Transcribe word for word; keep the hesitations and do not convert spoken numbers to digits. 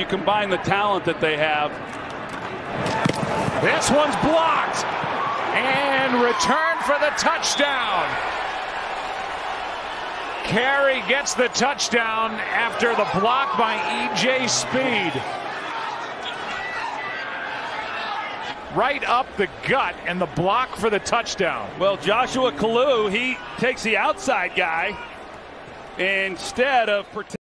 you combine the talent that they have. This one's blocked and returned for the touchdown. Carrie gets the touchdown after the block by E J Speed. Right up the gut and the block for the touchdown. Well, Joshua Kalu, he takes the outside guy instead of protecting.